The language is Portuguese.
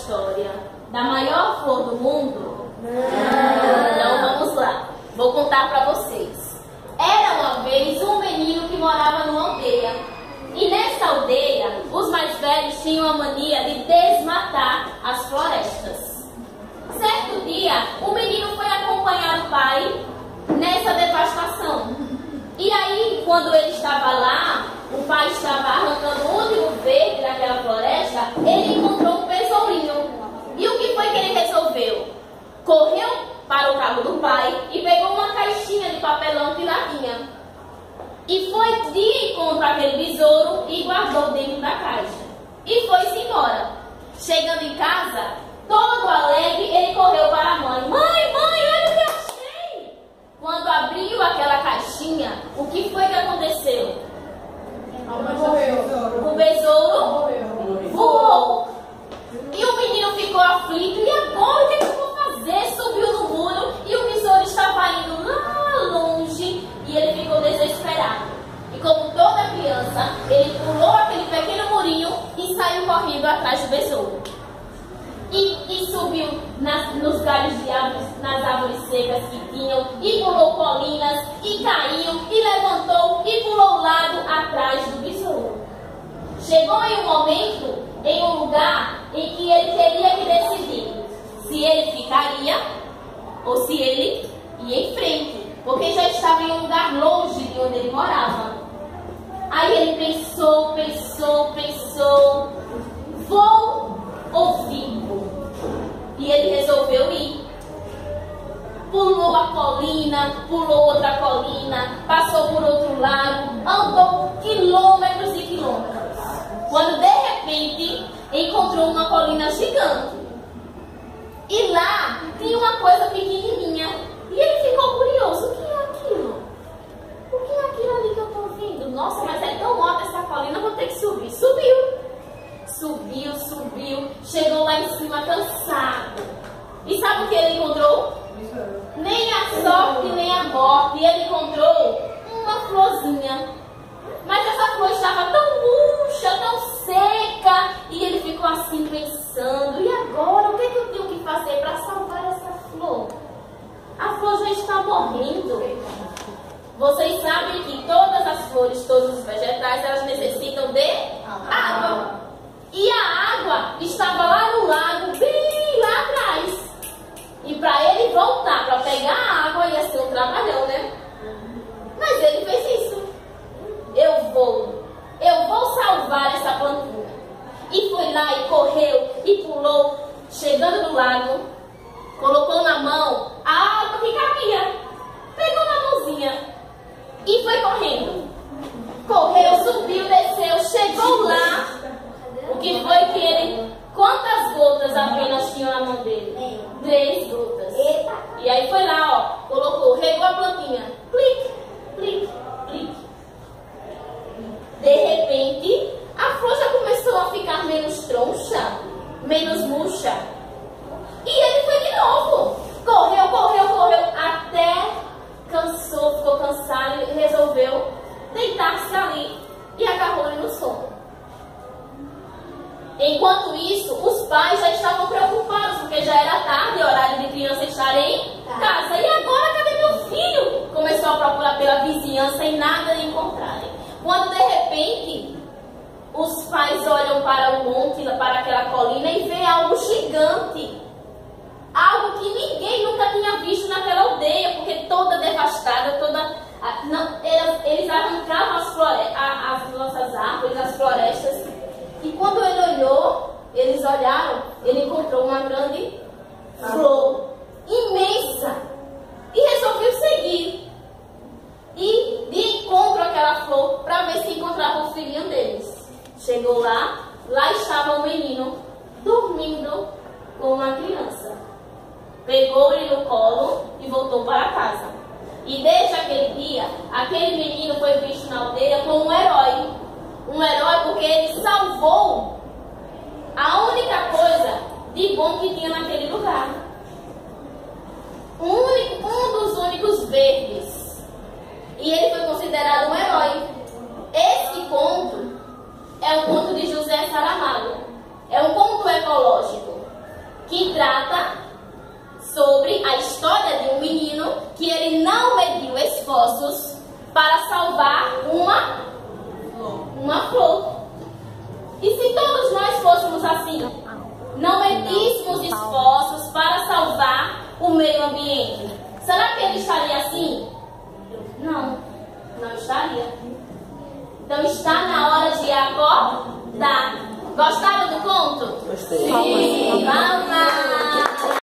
história da maior flor do mundo? Não. Então vamos lá. Vou contar para vocês. Era uma vez um menino que morava numa aldeia. E nessa aldeia, os mais velhos tinham a mania de desmatar as florestas. Certo dia, o menino foi acompanhar o pai nessa devastação. E aí, quando ele estava lá, o pai estava arrancando o último verde daquela floresta, ele encontrou um besourinho. E o que foi que ele resolveu? Correu para o carro do pai e pegou uma caixinha de papelão que lá tinha. E foi de encontro àquele besouro e guardou dentro da caixa. E foi-se embora. Chegando em casa, todo alegre, ele correu para a mãe. Mãe, olha o que achei! Quando abriu aquela caixinha, o que foi que aconteceu? O besouro voou. E o menino ficou aflito. E agora o que eu vou fazer? Subiu no muro e o besouro estava indo lá longe. E ele ficou desesperado. E como toda criança, ele pulou aquele pequeno murinho e saiu correndo atrás do besouro. E subiu nos galhos de árvores, nas árvores secas que tinham, e pulou colinas, e caiu, e levantou, e pulou o lado atrás do besouro. Chegou em um momento, em um lugar, em que ele teria que decidir se ele ficaria ou se ele ia em frente, porque já estava em um lugar longe de onde ele morava. Aí ele pensou, vou ou fico? E ele resolveu ir. Pulou a colina, pulou outra colina, passou por outro lago, andou quilômetros e quilômetros. Quando de repente encontrou uma colina gigante. E lá tinha uma coisa pequenininha. E ele ficou curioso. O que é aquilo? O que é aquilo ali que eu estou vendo? Nossa, mas é tão alta essa colina, vou ter que subir. Subiu, chegou lá em cima cansado. E sabe o que ele encontrou? Nem a sorte, nem a morte. Ele encontrou uma florzinha. Mas essa flor estava tão murcha, tão seca. E ele ficou assim pensando. E agora, o que é que eu tenho que fazer para salvar essa flor? A flor já está morrendo. Vocês sabem que todas as flores, todos os vegetais, elas necessitam de água. E a água estava lá no lago, bem lá atrás. E para ele voltar, para pegar a água, ia ser um trabalhão, né? Mas ele fez isso. Eu vou salvar essa plantinha. E foi lá e correu e pulou, chegando no lago, colocou na mão a água que cabia. Pegou na mãozinha e foi correndo. Correu, subiu, desceu, chegou lá. O que foi que ele... Quantas gotas apenas tinham na mão dele? 3 gotas. E aí foi lá, ó, colocou, regou a plantinha. Clique, clique, clique. De repente, a flor já começou a ficar menos troncha, menos murcha. E ele foi de novo. Correu, até cansou, ficou cansado e resolveu deitar-se ali e agarrou ele no sono. Enquanto isso, os pais já estavam preocupados, porque já era tarde, horário de criança estar em casa. E agora, cadê meu filho? Começou a procurar pela vizinhança e nada de encontrarem. Quando de repente, os pais olham para o monte, para aquela colina e vê algo gigante. Algo que ninguém nunca tinha visto naquela aldeia, porque toda devastada, eles arrancavam as nossas árvores, as florestas. E quando eles olharam, ele encontrou uma grande flor, imensa, e resolveu seguir. E de encontro àquela flor, para ver se encontrava o filhinho deles. Chegou lá estava o menino dormindo com uma criança. Pegou ele no colo e voltou para casa. E desde aquele dia, aquele menino foi visto na aldeia como um herói. Um herói porque ele salvou a única coisa de bom que tinha naquele lugar. Um dos únicos verdes. E ele foi considerado um herói. Esse conto é um conto de José Saramago. É um conto ecológico. que trata sobre a história de um menino que ele não mediu esforços para salvar uma flor. E se todos nós fôssemos assim, não medíssemos esforços para salvar o meio ambiente, será que ele estaria assim? Não, não estaria. Então está na hora de acordar. Gostaram do conto? Gostei. Sim, vamos lá.